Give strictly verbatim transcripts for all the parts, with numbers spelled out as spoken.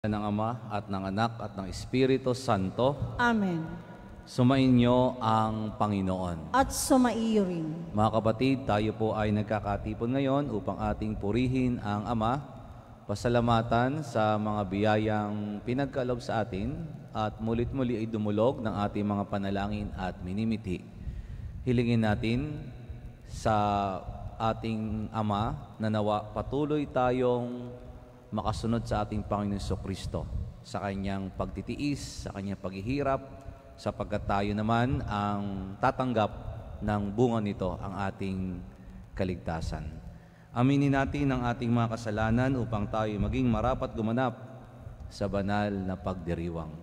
Ng Ama at ng Anak at ng Espiritu Santo. Amen. Sumainyo ang Panginoon. At sumaiyo rin. Mga kapatid, tayo po ay nagkakatipon ngayon upang ating purihin ang Ama, pasalamatan sa mga biyayang pinagkaloob sa atin at mulit-muli ay dumulog ng ating mga panalangin at minimiti. Hilingin natin sa ating Ama na nawa patuloy tayong makasunod sa ating Panginoon Jesucristo, sa kanyang pagtitiis, sa kanyang paghihirap, sapagkat tayo naman ang tatanggap ng bunga nito, ang ating kaligtasan. Aminin natin ang ating mga kasalanan upang tayo maging marapat gumanap sa banal na pagdiriwang.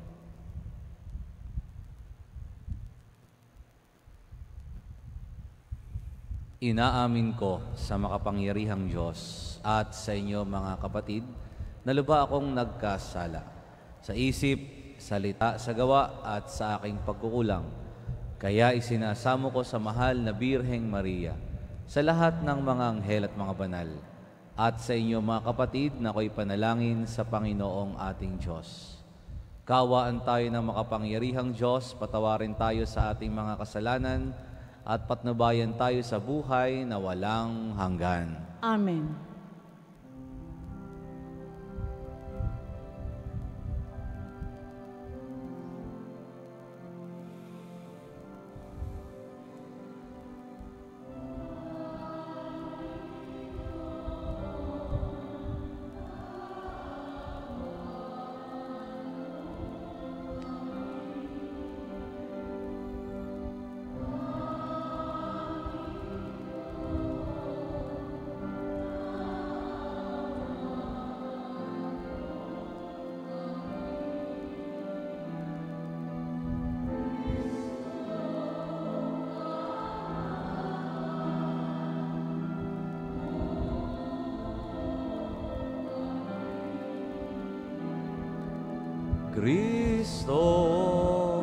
Inaamin ko sa makapangyarihang Diyos at sa inyo mga kapatid, na lubha akong nagkasala sa isip, salita, sa gawa at sa aking pagkukulang. Kaya isinasamo ko sa mahal na Birheng Maria, sa lahat ng mga anghel at mga banal, at sa inyo mga kapatid na ako'y panalangin sa Panginoong ating Diyos. Kawaan tayo ng makapangyarihang Diyos, patawarin tayo sa ating mga kasalanan, at patnubayan tayo sa buhay na walang hanggan. Amen. Kristo,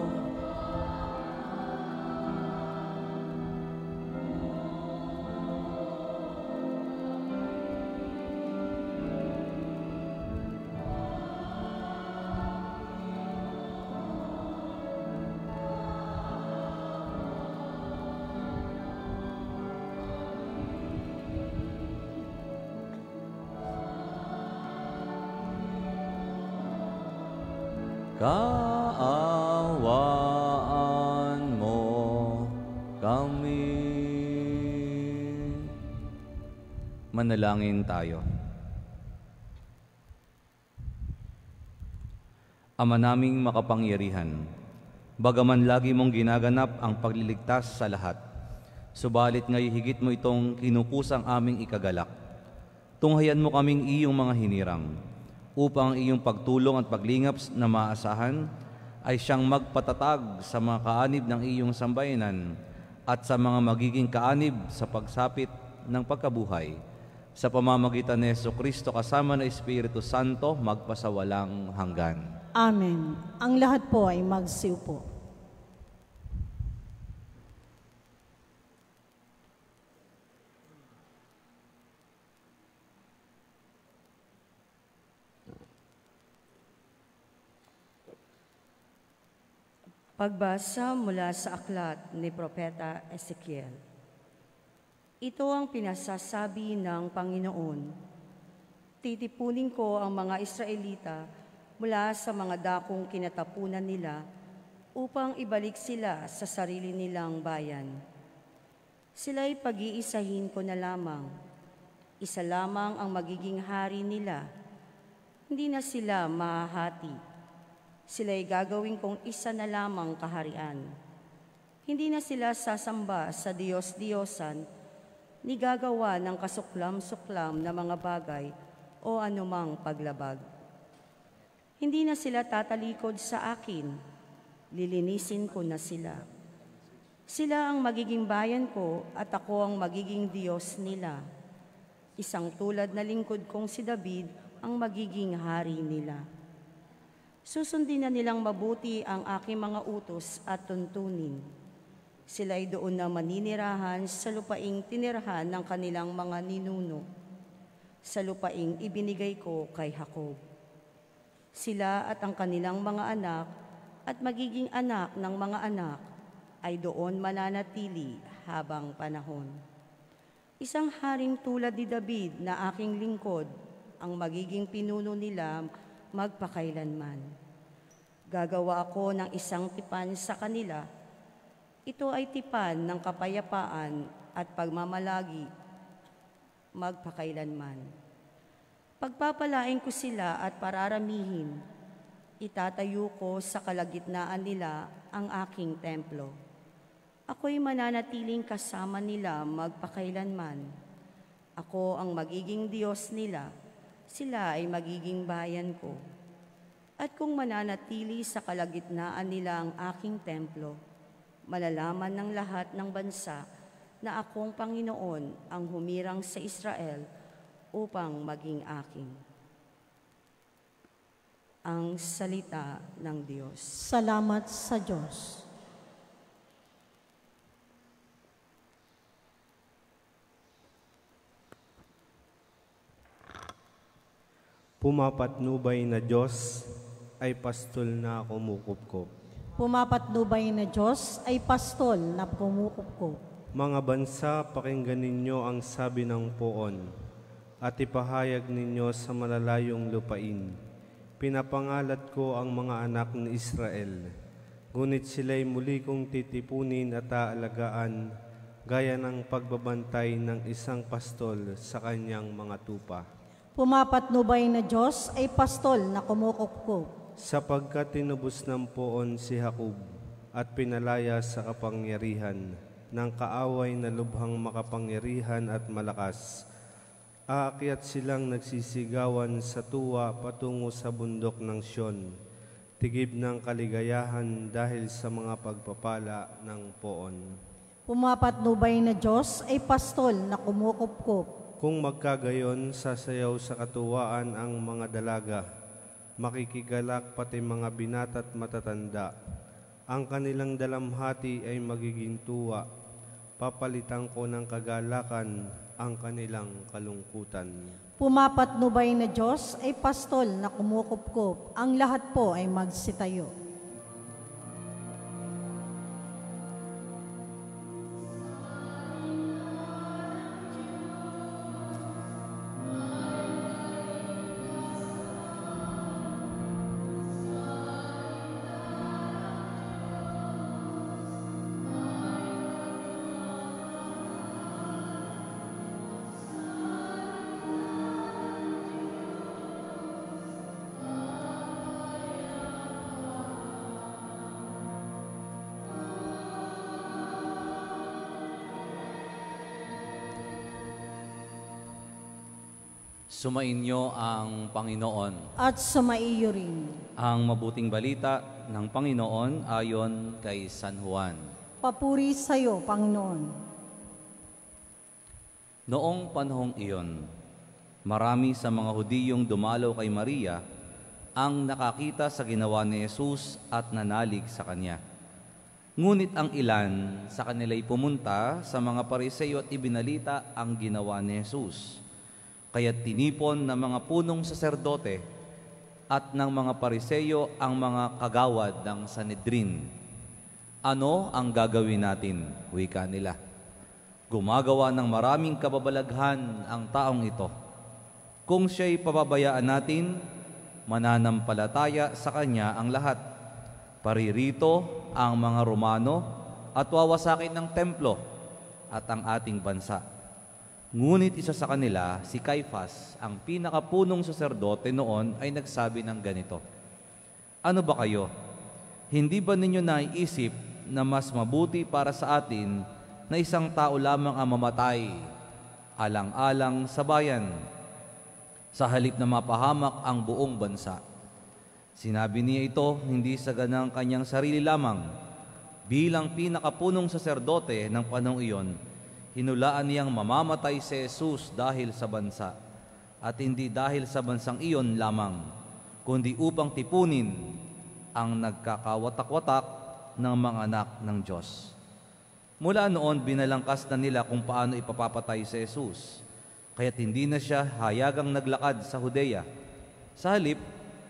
kaawaan mo kami. Manalangin tayo. Ama naming makapangyarihan, bagaman lagi mong ginaganap ang pagliligtas sa lahat, subalit ngayon higit mo itong kinukusang aming ikagalak. Tunghayan mo kaming iyong mga hinirang, upang iyong pagtulong at paglingap na maasahan ay siyang magpatatag sa mga kaanib ng iyong sambayanan at sa mga magiging kaanib sa pagsapit ng pagkabuhay. Sa pamamagitan ni Jesucristo kasama ng Espiritu Santo, magpasawalang hanggan. Amen. Ang lahat po ay magsiupo. Pagbasa mula sa aklat ni Propeta Ezekiel. Ito ang pinasasabi ng Panginoon. Titipunin ko ang mga Israelita mula sa mga dakong kinatapunan nila upang ibalik sila sa sarili nilang bayan. Sila'y pag-iisahin ko na lamang. Isa lamang ang magiging hari nila. Hindi na sila mahahati. Sila'y gagawin kong isa na lamang kaharian. Hindi na sila sasamba sa Diyos-Diyosan, ni gagawa ng kasuklam-suklam na mga bagay o anumang paglabag. Hindi na sila tatalikod sa akin, lilinisin ko na sila. Sila ang magiging bayan ko at ako ang magiging Diyos nila. Isang tulad na lingkod kong si David ang magiging hari nila. Susundin na nilang mabuti ang aking mga utos at tuntunin. Sila'y doon na maninirahan sa lupaing tinirahan ng kanilang mga ninuno, sa lupaing ibinigay ko kay Jacob. Sila at ang kanilang mga anak at magiging anak ng mga anak ay doon mananatili habang panahon. Isang haring tulad ni David na aking lingkod ang magiging pinuno nila magpakailanman. Gagawa ako ng isang tipan sa kanila. Ito ay tipan ng kapayapaan at pagmamalagi magpakailanman. Pagpapalain ko sila at pararamihin. Itatayo ko sa kalagitnaan nila ang aking templo. Ako'y mananatiling kasama nila magpakailanman. Ako ang magiging Diyos nila. Sila ay magiging bayan ko. At kung mananatili sa kalagitnaan nila ang aking templo, malalaman ng lahat ng bansa na akong Panginoon ang humirang sa Israel upang maging akin. Ang salita ng Diyos. Salamat sa Diyos. Pumapatnubay na Diyos ay pastol na kumukupkop. Pumapatnubay na Diyos ay pastol na kumukupkop. Mga bansa, pakinggan ninyo ang sabi ng poon at ipahayag ninyo sa malalayong lupain. Pinapangalat ko ang mga anak ni Israel, ngunit sila'y muli kong titipunin at aalagaan gaya ng pagbabantay ng isang pastol sa kanyang mga tupa. Pumapatnubay na Diyos ay pastol na kumukupkop. Sapagkat tinubos ng poon si Jacob at pinalaya sa kapangyarihan ng kaaway na lubhang makapangyarihan at malakas. Aakyat silang nagsisigawan sa tuwa patungo sa bundok ng Sion, tigib ng kaligayahan dahil sa mga pagpapala ng poon. Pumapatnubay na Diyos ay pastol na kumukupkop. Kung magkagayon, sasayaw sa katuwaan ang mga dalaga, makikigalak pati mga binata't matatanda. Ang kanilang dalamhati ay magiging tuwa. Papalitan ko ng kagalakan ang kanilang kalungkutan. Pumapatnubay na Diyos ay pastol na kumukupkop. Ang lahat po ay magsitayo. Sumainyo ang Panginoon. At sumaiyo rin. Ang mabuting balita ng Panginoon ayon kay San Juan. Papuri sa iyo, Panginoon. Noong panahong iyon, marami sa mga Hudiyong dumalaw kay Maria ang nakakita sa ginawa ni Jesus at nanalig sa kanya. Ngunit ang ilan sa kanila'y pumunta sa mga Pariseo at ibinalita ang ginawa ni Jesus. Kaya tinipon ng mga punong saserdote at ng mga Pariseo ang mga kagawad ng Sanhedrin. Ano ang gagawin natin? Wika nila. Gumagawa ng maraming kababalaghan ang taong ito. Kung siya'y pababayaan natin, mananampalataya sa kanya ang lahat. Paririto ang mga Romano at wawasakin ng templo at ang ating bansa. Ngunit isa sa kanila, si Caifas, ang pinakapunong saserdote noon, ay nagsabi ng ganito, "Ano ba kayo? Hindi ba ninyo naiisip na mas mabuti para sa atin na isang tao lamang ang mamatay, alang-alang sa bayan, sa halip na mapahamak ang buong bansa?" Sinabi niya ito hindi sa ganang kanyang sarili lamang. Bilang pinakapunong saserdote ng panahong iyon, hinulaan niyang mamamatay si Jesus dahil sa bansa, at hindi dahil sa bansang iyon lamang, kundi upang tipunin ang nagkakawatak-watak ng mga anak ng Diyos. Mula noon, binalangkas na nila kung paano ipapapatay si Jesus, kaya't hindi na siya hayagang naglakad sa Judea. Sa halip,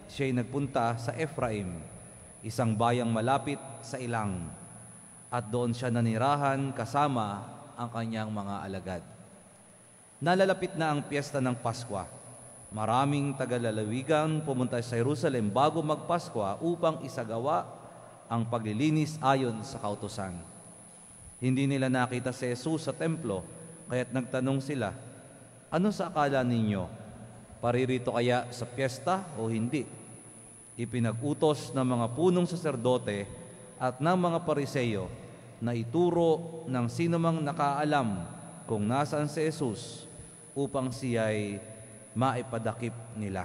siya'y nagpunta sa Ephraim, isang bayang malapit sa ilang, at doon siya nanirahan kasama ang kanyang mga alagad. Nalalapit na ang piyesta ng Paskwa. Maraming tagalalawigan pumunta sa Jerusalem bago magpaskwa upang isagawa ang paglilinis ayon sa kautusan. Hindi nila nakita si Jesus sa templo, kaya't nagtanong sila, "Ano sa akala ninyo? Paririto kaya sa piyesta o hindi?" Ipinag-utos ng mga punong saserdote at ng mga Pariseyo na ituro ng sinumang nakaalam kung nasaan si Jesus upang siya'y maipadakip nila.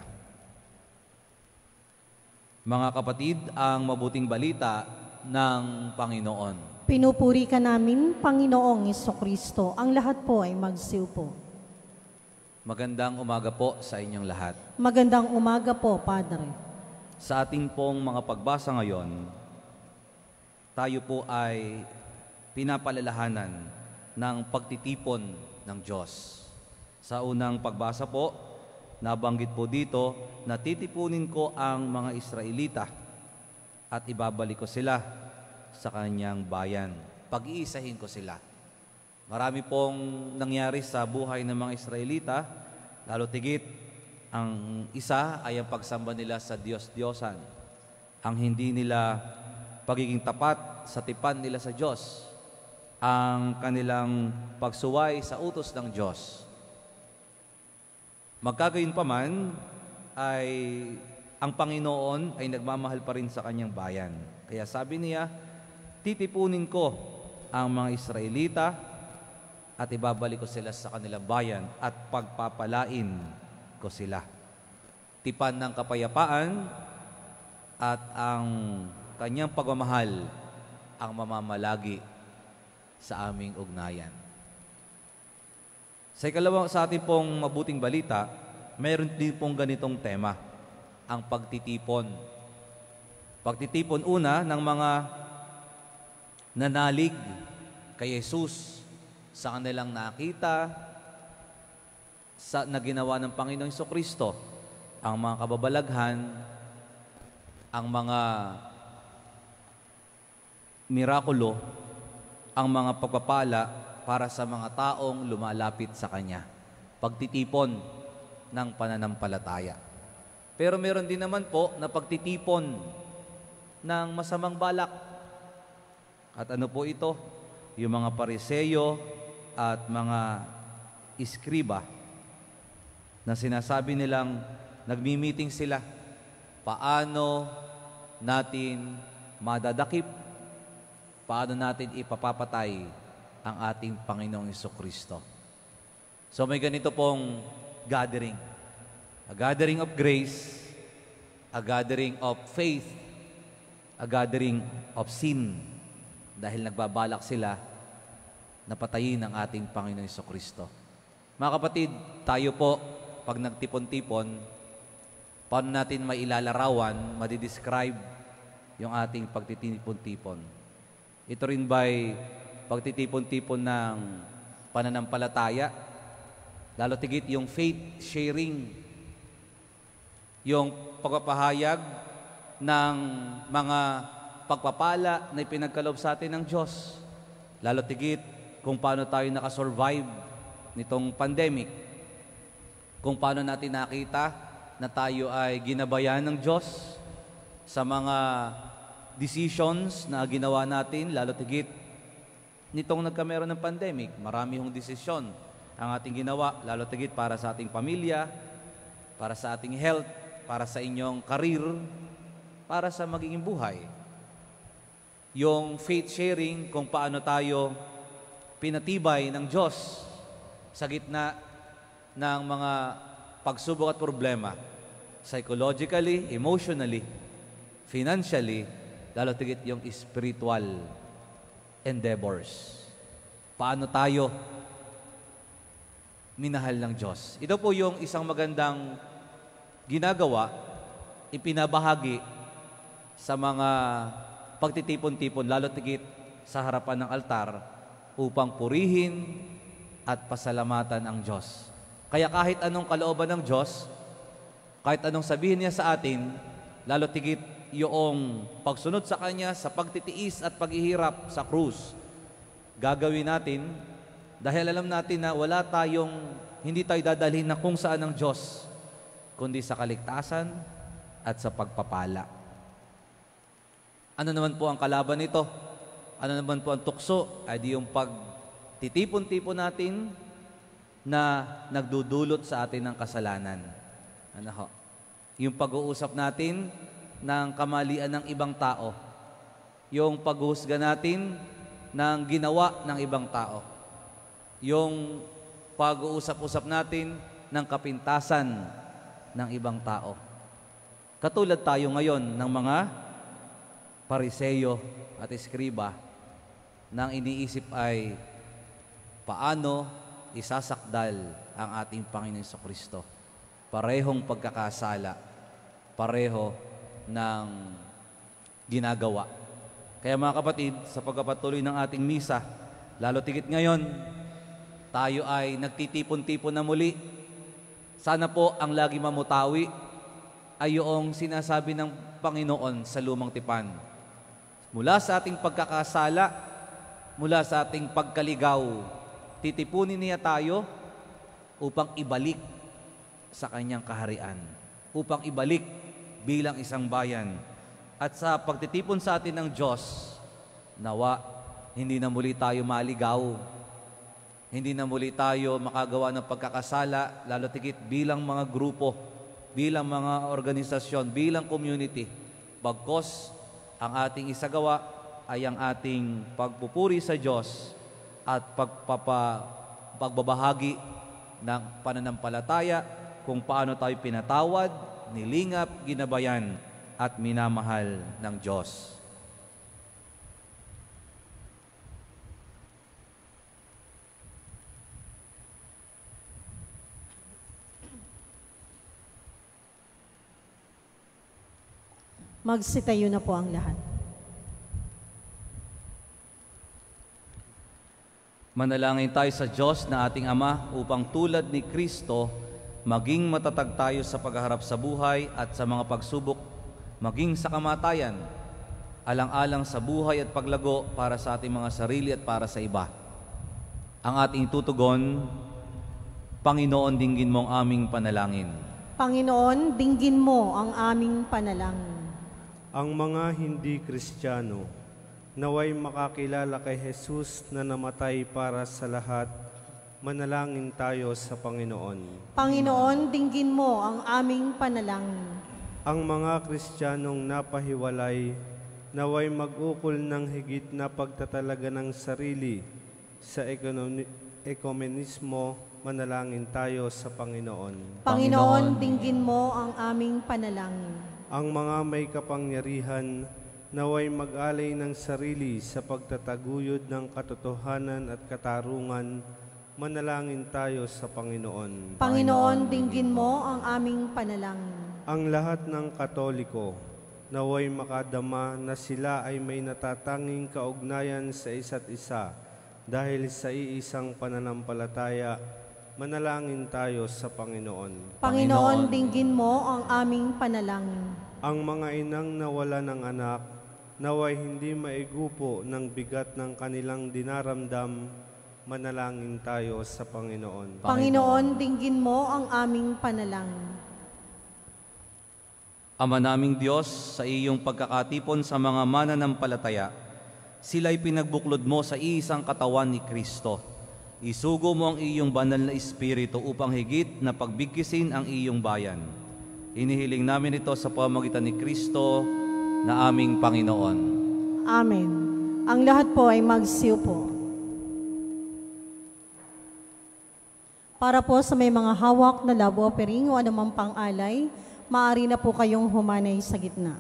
Mga kapatid, ang mabuting balita ng Panginoon. Pinupuri ka namin, Panginoong Jesucristo. Ang lahat po ay magsiupo. Magandang umaga po sa inyong lahat. Magandang umaga po, Padre. Sa ating pong mga pagbasa ngayon, tayo po ay pinapalalahanan ng pagtitipon ng Diyos. Sa unang pagbasa po, nabanggit po dito na titipunin ko ang mga Israelita at ibabalik ko sila sa kanyang bayan. Pag-iisahin ko sila. Marami pong nangyari sa buhay ng mga Israelita, lalo tigit ang isa ay ang pagsamba nila sa Diyos-Diyosan. Ang hindi nila pagiging tapat sa tipan nila sa Diyos. Ang kanilang pagsuway sa utos ng Diyos. Magkagayon pa man, ay ang Panginoon ay nagmamahal pa rin sa kanyang bayan. Kaya sabi niya, titipunin ko ang mga Israelita at ibabalik ko sila sa kanilang bayan at pagpapalain ko sila. Tipan ng kapayapaan at ang kanyang pagmamahal ang mamamalagi sa aming ugnayan. Sa ikalawang sa ating pong mabuting balita, mayroon din pong ganitong tema, ang pagtitipon. Pagtitipon una ng mga nanalig kay Jesus sa kanilang nakita sa na ginawa ng Panginoong Jesucristo, ang mga kababalaghan, ang mga mirakulo, ang mga pagpapala para sa mga taong lumalapit sa Kanya. Pagtitipon ng pananampalataya. Pero meron din naman po na pagtitipon ng masamang balak. At ano po ito? Yung mga Pariseyo at mga iskriba na sinasabi nilang nagmi-meeting sila. Paano natin madadakip? Paano natin ipapapatay ang ating Panginoong Jesucristo? So may ganito pong gathering. A gathering of grace, a gathering of faith, a gathering of sin. Dahil nagbabalak sila na patayin ang ating Panginoong Jesucristo. Mga kapatid, tayo po, pag nagtipon-tipon, paano natin mailalarawan, madidescribe yung ating pagtitipon-tipon? Ito rin ba'y pagtitipon-tipon ng pananampalataya, lalo tigit yung faith sharing, yung pagpapahayag ng mga pagpapala na ipinagkaloob sa atin ng Diyos, lalo tigit kung paano tayo nakasurvive nitong pandemic, kung paano natin nakita na tayo ay ginabayan ng Diyos sa mga decisions na ginawa natin, lalo tigit nitong nagkameron ng pandemic. Marami hong desisyon ang ating ginawa, lalo tigit para sa ating pamilya, para sa ating health, para sa inyong career, para sa magiging buhay. Yung faith sharing, kung paano tayo pinatibay ng Diyos sa gitna ng mga pagsubok at problema, psychologically, emotionally, financially, lalo tigit yung spiritual endeavors. Paano tayo minahal ng Diyos? Ito po yung isang magandang ginagawa, ipinabahagi sa mga pagtitipon-tipon, lalo tigit sa harapan ng altar, upang purihin at pasalamatan ang Diyos. Kaya kahit anong kalooban ng Diyos, kahit anong sabihin niya sa atin, lalo tigit yung pagsunod sa Kanya sa pagtitiis at paghihirap sa krus. Gagawin natin dahil alam natin na wala tayong, hindi tayo dadalhin na kung saan ng Diyos, kundi sa kaligtasan at sa pagpapala. Ano naman po ang kalaban nito? Ano naman po ang tukso? Ay di yung pagtitipon-tipon natin na nagdudulot sa atin ng kasalanan. Ano ho? Yung pag-uusap natin ng kamalian ng ibang tao. Yung paghuhusga natin ng ginawa ng ibang tao. Yung pag-uusap-usap natin ng kapintasan ng ibang tao. Katulad tayo ngayon ng mga Pariseyo at Eskriba nang iniisip ay paano isasakdal ang ating Panginoon Jesucristo. Parehong pagkakasala, pareho ng ginagawa. Kaya mga kapatid, sa pagpapatuloy ng ating misa, lalo tigit ngayon, tayo ay nagtitipon-tipon na muli. Sana po ang lagi mamutawi ay yung sinasabi ng Panginoon sa lumang tipan. Mula sa ating pagkakasala, mula sa ating pagkaligaw, titipunin niya tayo upang ibalik sa Kanyang kaharian, upang ibalik bilang isang bayan. At sa pagtitipon sa atin ng Diyos, nawa, hindi na muli tayo maligaw, hindi na muli tayo makagawa ng pagkakasala, lalo tigit bilang mga grupo, bilang mga organisasyon, bilang community. Bagkos, ang ating isagawa ay ang ating pagpupuri sa Diyos at pagpapa, pagbabahagi ng pananampalataya kung paano tayo pinatawad, nilingap, ginabayan at minamahal ng Diyos. Magsitayo na po ang lahat. Manalangin tayo sa Diyos na ating Ama upang tulad ni Kristo, maging matatag tayo sa pagharap sa buhay at sa mga pagsubok, maging sa kamatayan, alang-alang sa buhay at paglago para sa ating mga sarili at para sa iba. Ang ating tutugon, Panginoon, dinggin mo ang aming panalangin. Panginoon, dinggin mo ang aming panalangin. Ang mga hindi Kristiyano, naway makakilala kay Jesus na namatay para sa lahat, manalangin tayo sa Panginoon. Panginoon, dinggin mo ang aming panalangin. Ang mga Kristiyanong napahiwalay, naway mag-ukol ng higit na pagtatalaga ng sarili sa ekonomi- ekomenismo, manalangin tayo sa Panginoon. Panginoon, dinggin mo ang aming panalangin. Ang mga may kapangyarihan, naway mag-alay ng sarili sa pagtataguyod ng katotohanan at katarungan, manalangin tayo sa Panginoon. Panginoon, dinggin mo ang aming panalangin. Ang lahat ng Katoliko, naway makadama na sila ay may natatanging kaugnayan sa isa't isa dahil sa iisang pananampalataya, manalangin tayo sa Panginoon. Panginoon, dinggin mo ang aming panalangin. Ang mga inang nawala ng anak, naway hindi maigupo ng bigat ng kanilang dinaramdam, manalangin tayo sa Panginoon. Panginoon, dinggin mo ang aming panalangin. Ama naming Diyos, sa iyong pagkakatipon sa mga mananampalataya, sila'y pinagbuklod mo sa isang katawan ni Kristo. Isugo mo ang iyong banal na Espiritu upang higit na pagbigkisin ang iyong bayan. Inihiling namin ito sa pamamagitan ni Kristo na aming Panginoon. Amen. Ang lahat po ay magsiupo. Para po sa may mga hawak na labo, pering o anumang pang-alay, maaari na po kayong humanay sa gitna.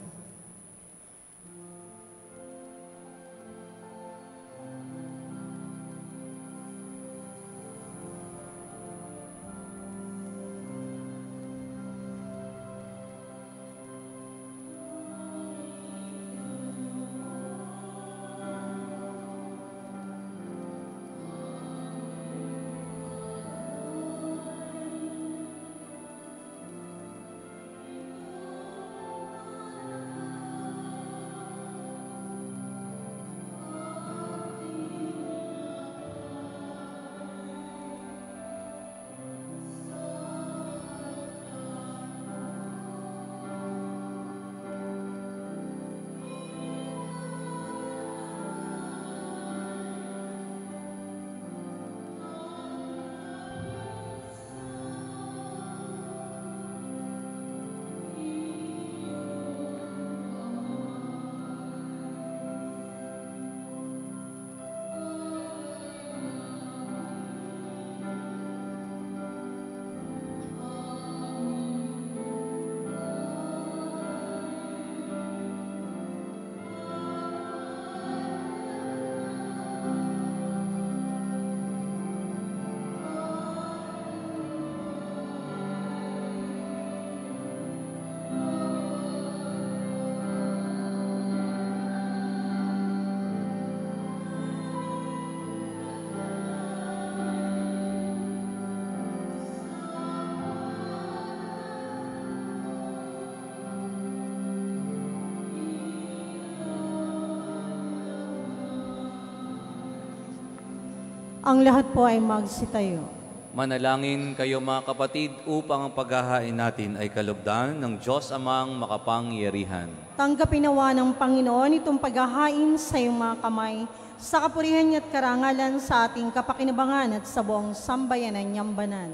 Ang lahat po ay magsitayo. Manalangin kayo mga kapatid upang ang paghahain natin ay kalugdan ng Diyos Amang makapangyarihan. Tanggapin nawa ng Panginoon itong paghahain sa iyong mga kamay, sa kapurihan niya at karangalan sa ating kapakinabangan at sa buong sambayanan niyang banal.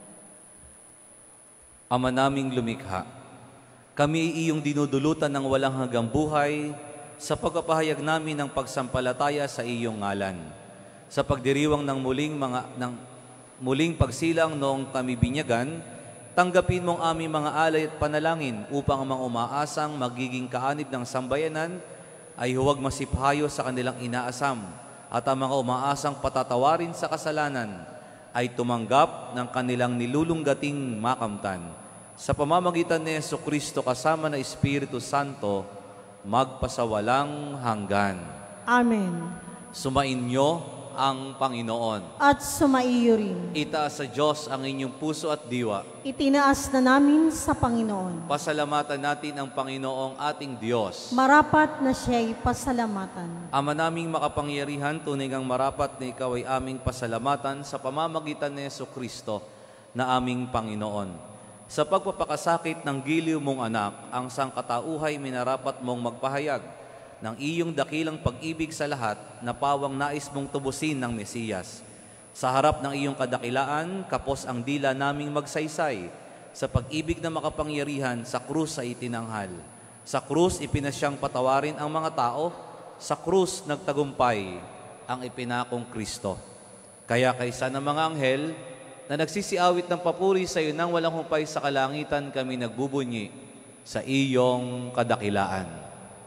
Ama naming lumikha, kami iyong dinudulutan ng walang hanggang buhay sa pagpapahayag namin ng pagsampalataya sa iyong ngalan. Sa pagdiriwang ng muling mga ng muling pagsilang noong kami binyagan, tanggapin mong aming mga alay at panalangin upang ang mga umaasang magiging kaanib ng sambayanan ay huwag masiphayo sa kanilang inaasam at ang mga umaasang patatawarin sa kasalanan ay tumanggap ng kanilang nilulunggating makamtan. Sa pamamagitan ni Jesucristo kasama na Espiritu Santo, magpasawalang hanggan. Amen. Sumainyo ang Panginoon. At sumaiyo rin. Itaas sa Diyos ang inyong puso at diwa. Itinaas na namin sa Panginoon. Pasalamatan natin ang Panginoong ating Diyos. Marapat na siya'y pasalamatan. Ama naming makapangyarihan, tunay ngang marapat na ikaw ay aming pasalamatan sa pamamagitan ni Jesucristo na aming Panginoon. Sa pagpapakasakit ng giliw mong anak, ang sangkatauhay minarapat mong magpahayag ng iyong dakilang pag-ibig sa lahat na pawang nais mong tubusin ng Mesiyas. Sa harap ng iyong kadakilaan, kapos ang dila naming magsaysay sa pag-ibig na makapangyarihan sa krus sa itinanghal. Sa krus, ipinasyang patawarin ang mga tao. Sa krus, nagtagumpay ang ipinakong Kristo. Kaya kaysa ng mga anghel na nagsisiawit ng papuri sa iyo nang walang humpay sa kalangitan, kami nagbubunyi sa iyong kadakilaan.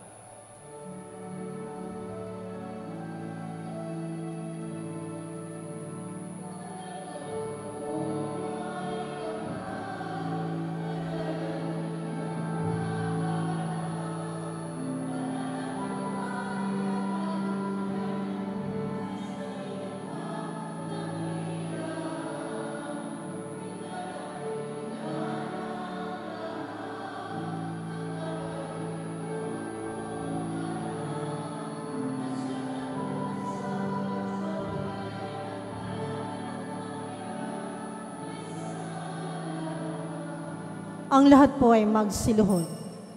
Ang lahat po ay magsiluhod.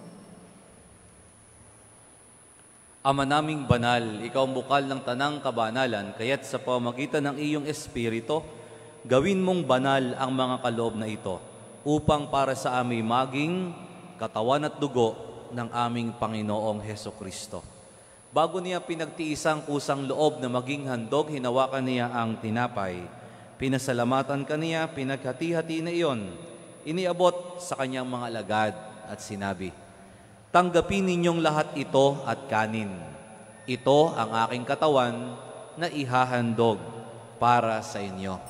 Ama naming banal, ikaw ang bukal ng tanang kabanalan, kaya't sa pamamagitan ng iyong Espiritu, gawin mong banal ang mga kaloob na ito, upang para sa amin maging katawan at dugo ng aming Panginoong Hesukristo. Bago niya pinagtiisang kusang loob na maging handog, hinawakan niya ang tinapay. Pinasalamatan kaniya, pinaghati-hati na iyon. Iniabot sa kanyang mga alagad at sinabi, tanggapin ninyong lahat ito at kanin. Ito ang aking katawan na ihahandog para sa inyo.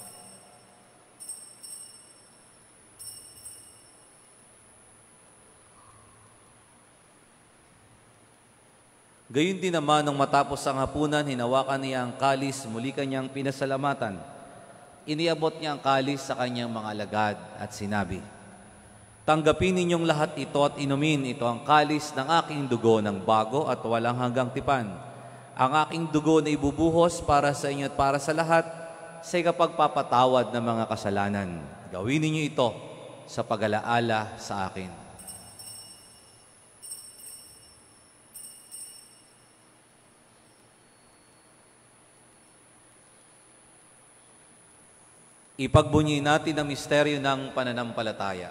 Gayon din naman nung matapos ang hapunan, hinawakan niya ang kalis, muli kanyang pinasalamatan. Iniabot niya ang kalis sa kanyang mga alagad at sinabi, tanggapin ninyong lahat ito at inumin, ito ang kalis ng aking dugo ng bago at walang hanggang tipan. Ang aking dugo na ibubuhos para sa inyo at para sa lahat sa ikapagpapatawad ng mga kasalanan. Gawin ninyo ito sa pag-alaala sa akin. Ipagbunyi natin ang misteryo ng pananampalataya.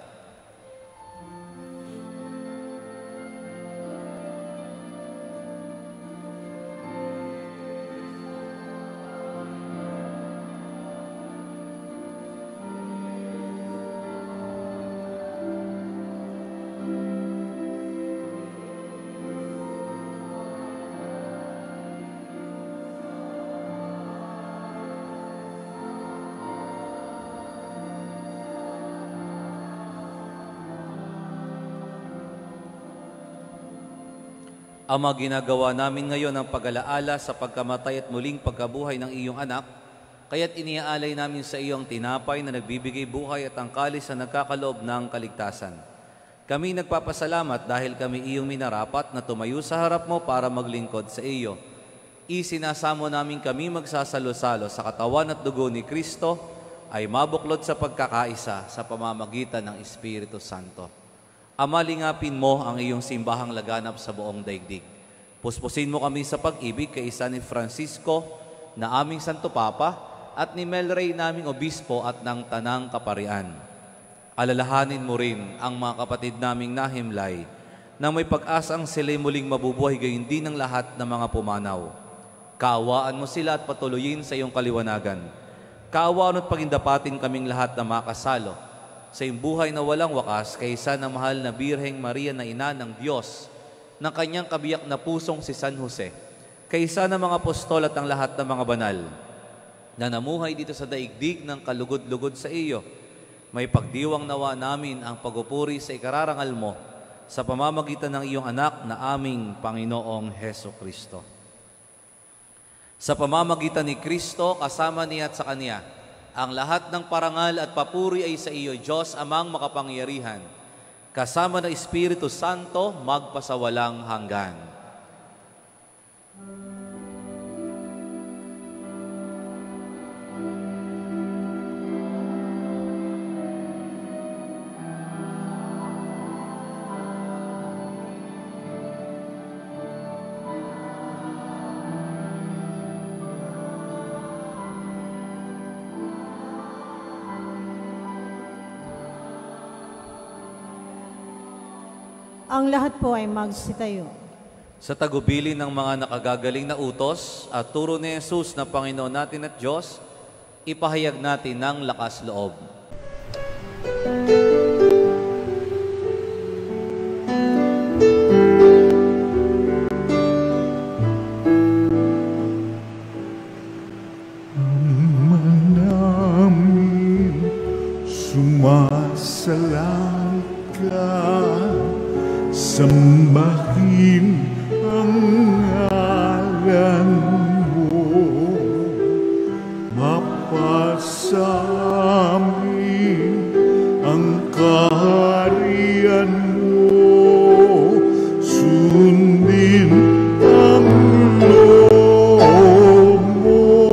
Ama, ginagawa namin ngayon ang pag-alaala sa pagkamatay at muling pagkabuhay ng iyong anak, kaya't iniaalay namin sa iyo ang tinapay na nagbibigay buhay at ang kalis na nagkakaloob ng kaligtasan. Kami nagpapasalamat dahil kami iyong minarapat na tumayo sa harap mo para maglingkod sa iyo. isinasamo namin kami magsasalo-salo sa katawan at dugo ni Kristo ay mabuklod sa pagkakaisa sa pamamagitan ng Espiritu Santo. Ama, lingapin mo ang iyong simbahang laganap sa buong daigdig. Puspusin mo kami sa pag-ibig kay isa ni Francisco na aming Santo Papa at ni Melray naming Obispo at ng Tanang Kaparian. Alalahanin mo rin ang mga kapatid naming nahimlay na may pag-asang sila'y muling mabubuhay gayon din ng lahat ng mga pumanaw. Kaawaan mo sila at patuloyin sa iyong kaliwanagan. Kaawaan at pagindapatin kaming lahat na makasalo sa iyong buhay na walang wakas kaysa ng mahal na Birheng Maria na ina ng Diyos, ng kanyang kabiyak na pusong si San Jose, kaysa ng mga apostol at ang lahat ng mga banal na namuhay dito sa daigdig ng kalugod-lugod sa iyo. May pagdiwang nawa namin ang pagupuri sa ikararangal mo sa pamamagitan ng iyong anak na aming Panginoong Heso Kristo. Sa pamamagitan ni Kristo, kasama niya at sa Kanya, ang lahat ng parangal at papuri ay sa iyo, Diyos Amang makapangyarihan, kasama ng Espiritu Santo, magpasawalang hanggan. Ang lahat po ay magsitayo. Sa tagubilin ng mga nakagagaling na utos at turo ni Jesus na Panginoon natin at Diyos, ipahayag natin ng lakas loob. Ama namin, sumasalang ka, sambahin ang ngalan mo, mapasamin ang kaharian mo, sundin ang loob mo,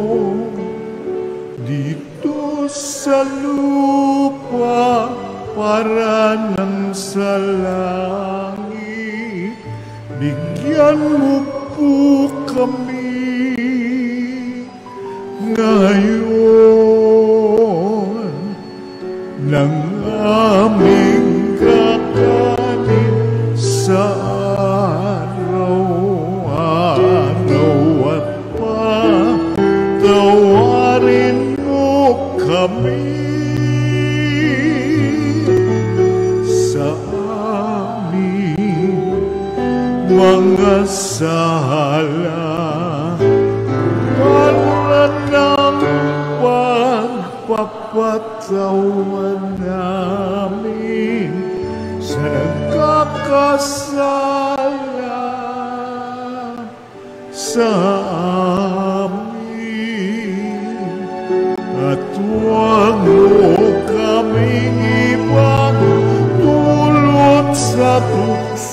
dito sa lupa para ng sa langit. Bigyan mo po kami ngayon ng aming kakanin sa araw-araw at patawarin mo kami mga sala para ng pagpapatawan namin sa nagkakasala sa amin, at huwag mo kaming ibang dulot sa tukso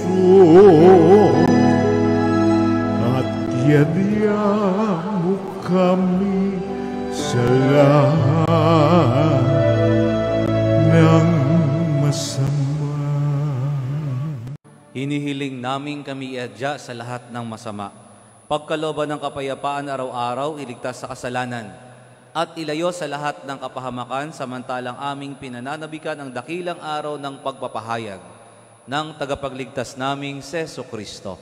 at yadya mo kami sa lahat ng masama. Hinihiling namin kami iadya sa lahat ng masama. Pagkalooban ng kapayapaan araw-araw, iligtas sa kasalanan, at ilayo sa lahat ng kapahamakan samantalang aming pinananabikan ang dakilang araw ng pagpapahayag ng tagapagligtas naming si Jesu Kristo.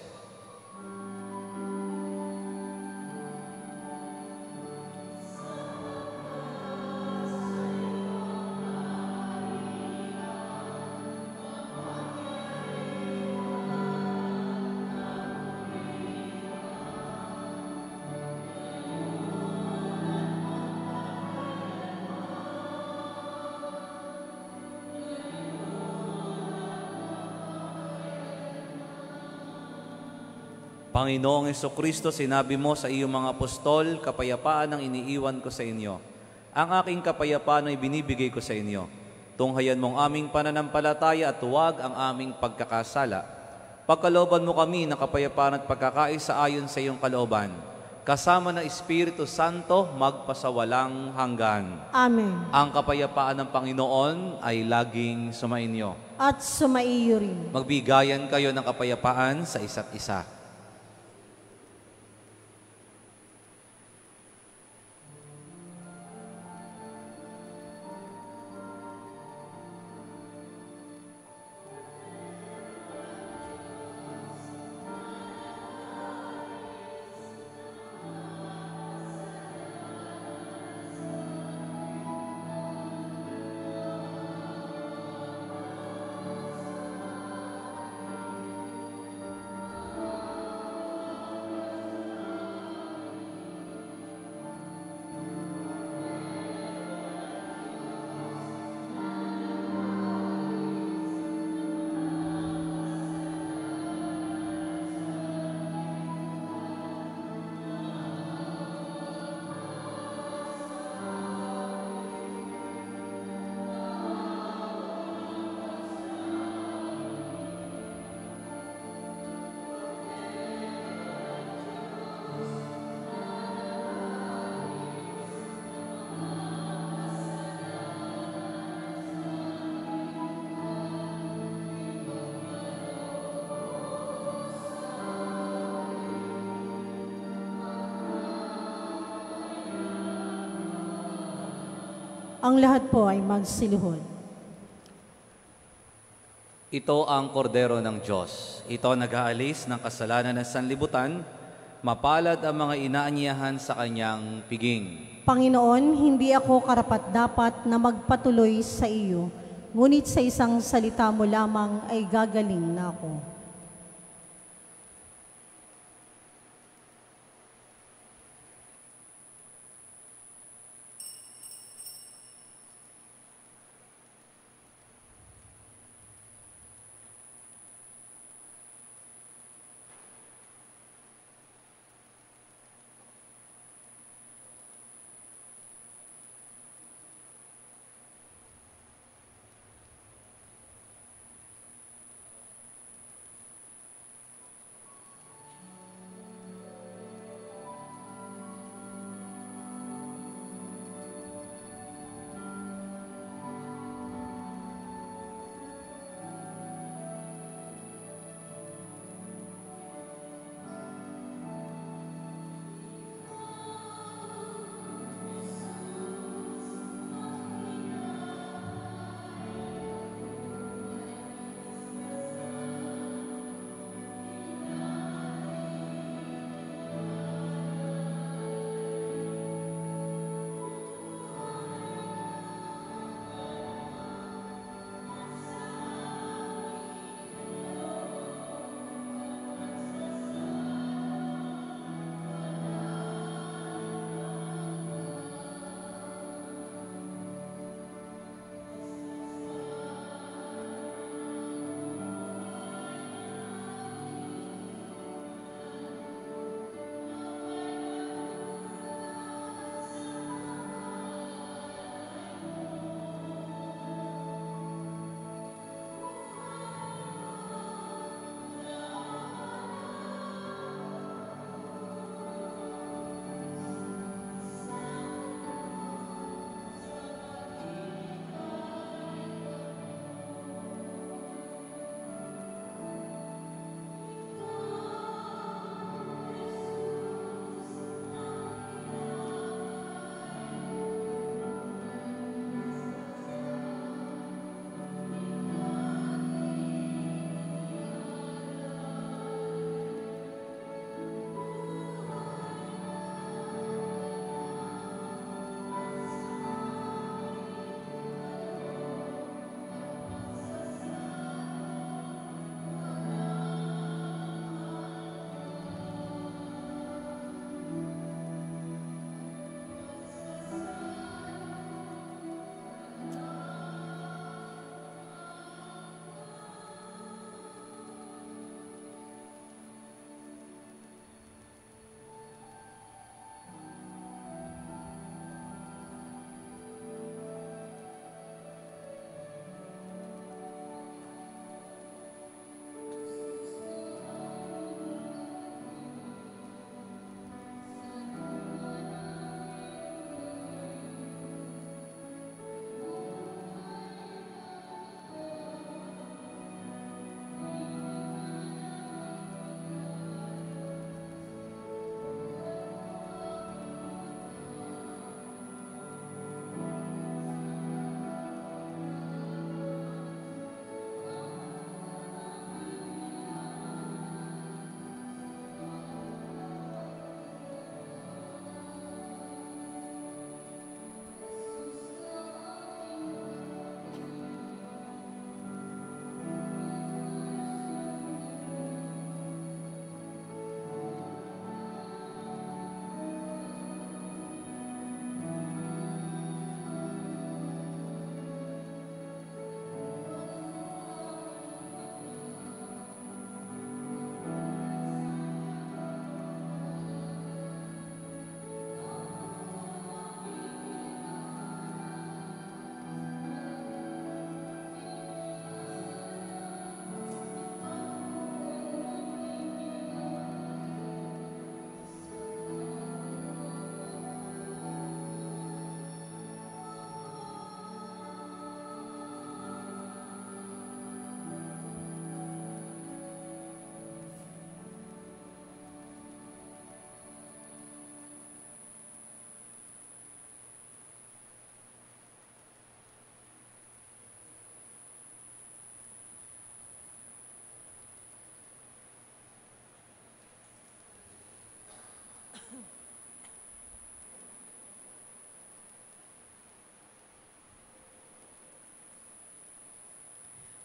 Panginoong Jesucristo, sinabi mo sa iyong mga apostol, kapayapaan ang iniiwan ko sa inyo. Ang aking kapayapaan ay binibigay ko sa inyo. Tunghayan mong aming pananampalataya at huwag ang aming pagkakasala. Pagkalooban mo kami ng kapayapaan at pagkakaisa ayon sa iyong kalooban, kasama ng Espiritu Santo magpasawalang hanggan. Amen. Ang kapayapaan ng Panginoon ay laging sumainyo. At sumaiyo rin. Magbigayan kayo ng kapayapaan sa isa't isa. Ang lahat po ay magsiluhod. Ito ang kordero ng Diyos. Ito nag-aalis ng kasalanan ng sanlibutan. Mapalad ang mga inaanyahan sa kanyang piging. Panginoon, hindi ako karapat-dapat na magpatuloy sa iyo, ngunit sa isang salita mo lamang ay gagaling na ako.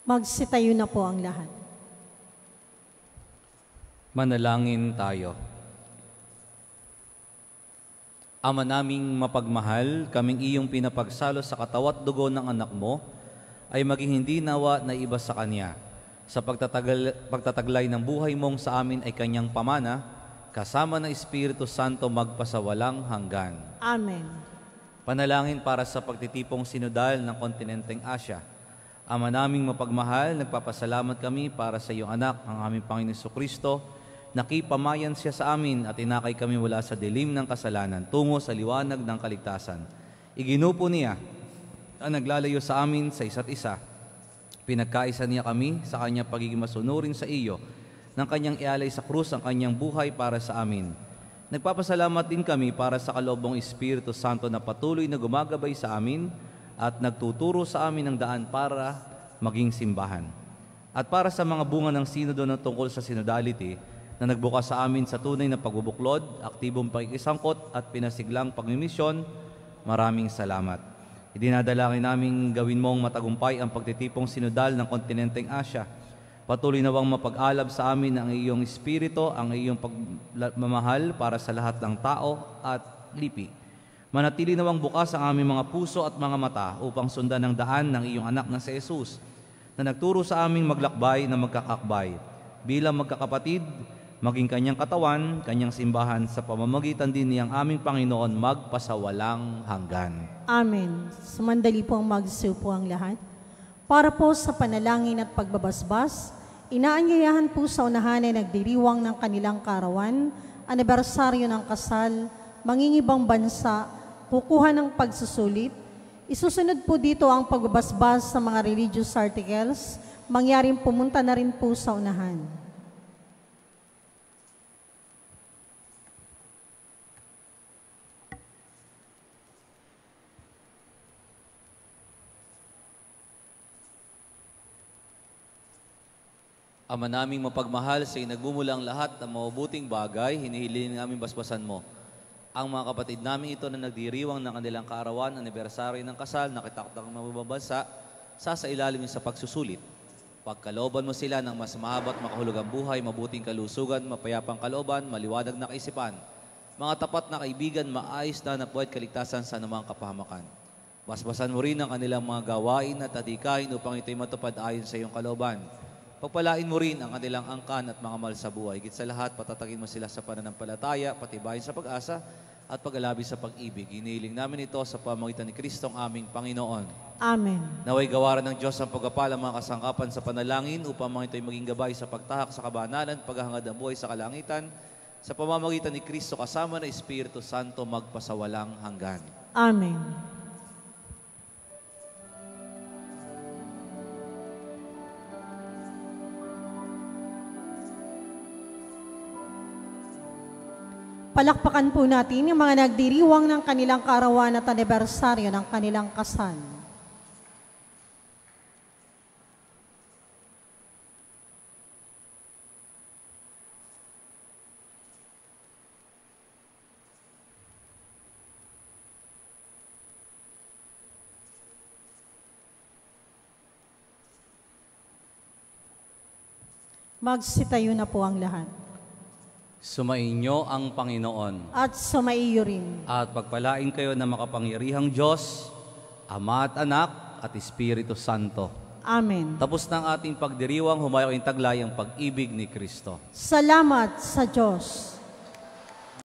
Magsitayo na po ang lahat. Manalangin tayo. Ama naming mapagmahal, kaming iyong pinapagsalo sa katawat dugo ng anak mo, ay maging hindi nawa na iba sa Kanya. Sa pagtatagal, pagtataglay ng buhay mong sa amin ay Kanyang pamana, kasama ng Espiritu Santo magpasawalang hanggan. Amen. Panalangin para sa pagtitipong sinodal ng kontinenteng Asya. Ama naming mapagmahal, nagpapasalamat kami para sa iyong anak, ang aming Panginoon Jesucristo. Nakipamayan siya sa amin at inakay kami mula sa dilim ng kasalanan tungo sa liwanag ng kaligtasan. Iginupo niya ang naglalayo sa amin sa isa't isa. Pinagkaisa niya kami sa kanyang pagiging masunurin sa iyo, ng kanyang ialay sa krus ang kanyang buhay para sa amin. Nagpapasalamat din kami para sa kaloobang Espiritu Santo na patuloy na gumagabay sa amin at nagtuturo sa amin ng daan para maging simbahan. At para sa mga bunga ng sinodo na tungkol sa synodality na nagbukas sa amin sa tunay na pagbubuklod, aktibong pakikisangkot at pinasiglang pagmimisyon, maraming salamat. Idinadalangin namin gawin mong matagumpay ang pagtitipong sinodal ng kontinenteng Asya. Patuloy nawang mapag-alab sa amin ang iyong espiritu, ang iyong pagmamahal para sa lahat ng tao at lipi. Manatili nawang bukas ang aming mga puso at mga mata upang sundan ang daan ng iyong anak na si Jesus, na nagturo sa aming maglakbay na magkakakbay bilang magkakapatid, maging kanyang katawan, kanyang simbahan sa pamamagitan din niyang aming Panginoon magpasawalang hanggan. Amen. Sumandali po ang magsupo ang lahat. Para po sa panalangin at pagbabasbas, inaanyayahan po sa unahan ay nagdiriwang ng kanilang karawan, anibersaryo ng kasal, mangingibang bansa, kukuha ng pagsusulit. Isusunod po dito ang pagbabasbas sa mga religious articles, mangyaring pumunta na rin po sa unahan. Ama naming mapagmahal, sa nagmumula ang lahat ng mabubuting bagay, hinihiling namin basbasan mo. Ang mga kapatid namin ito na nagdiriwang ng kanilang kaarawan, anibersaryo ng kasal, nakitakdang mababansa, sa sa ilalim sa pagsusulit. Pagkalooban mo sila ng mas mahaba at makahulugang buhay, mabuting kalusugan, mapayapang kalooban, maliwanag na kaisipan, mga tapat na kaibigan, maayos na napuwet kaligtasan sa anumang kapahamakan. Basbasan mo rin ang kanilang mga gawain at adikain upang ito'y matupad ayon sa iyong kalooban. Pagpalain mo rin ang kanilang angkan at mga mahal sa buhay. Higit sa lahat, patatagin mo sila sa pananampalataya, patibayin sa pag-asa, at pag-alabi sa pag-ibig. Inihiling namin ito sa pamamagitan ni Kristong aming Panginoon. Amen. Naway gawaran ng Diyos ang pagpapal ang mga kasangkapan sa panalangin upang mga ito'y maging gabay sa pagtahak sa kabanalan, paghahangad ng buhay sa kalangitan, sa pamamagitan ni Kristo kasama ng Espiritu Santo magpasawalang hanggan. Amen. Palakpakan po natin yung mga nagdiriwang ng kanilang kaarawan at anibersaryo ng kanilang kasal. Magsitayo na po ang lahat. Sumainyo ang Panginoon. At sumaiyo rin. At pagpalain kayo ng makapangyarihang Diyos, Ama at Anak at Espiritu Santo. Amen. Tapos ng ating pagdiriwang, humayo ang taglay ang pag-ibig ni Kristo. Salamat sa Diyos.